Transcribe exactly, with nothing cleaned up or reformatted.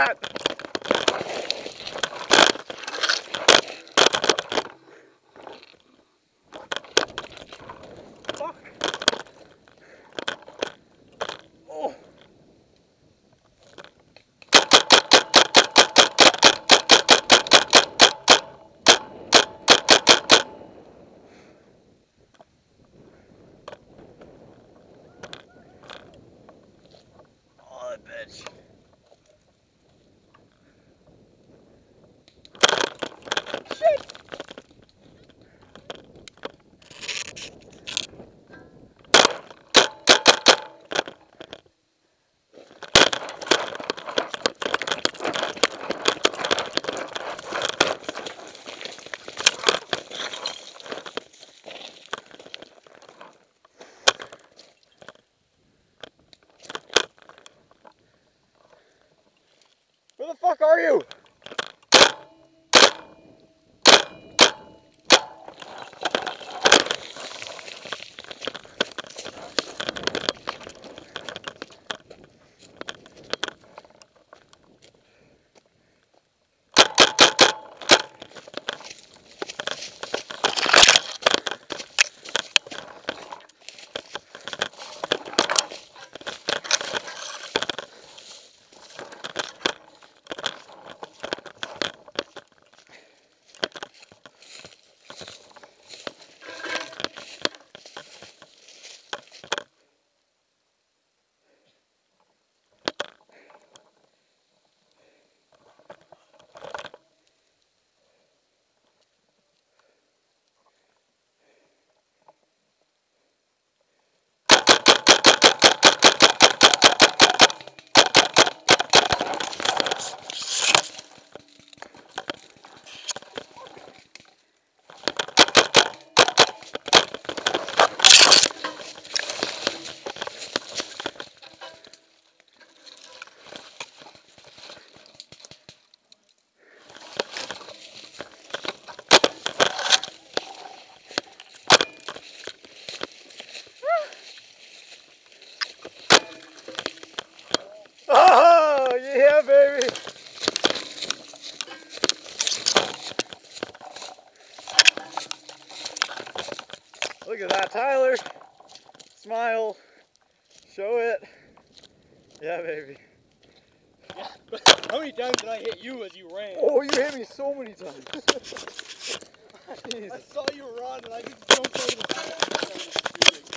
that. Fuck. Oh. Oh, that bitch. Shit. Where the fuck are you? Oh, yeah, baby. Look at that, Tyler. Smile. Show it. Yeah, baby. Yeah, but how many times did I hit you as you ran? Oh, you hit me so many times. I saw you run and I just jumped over the fence and started shooting.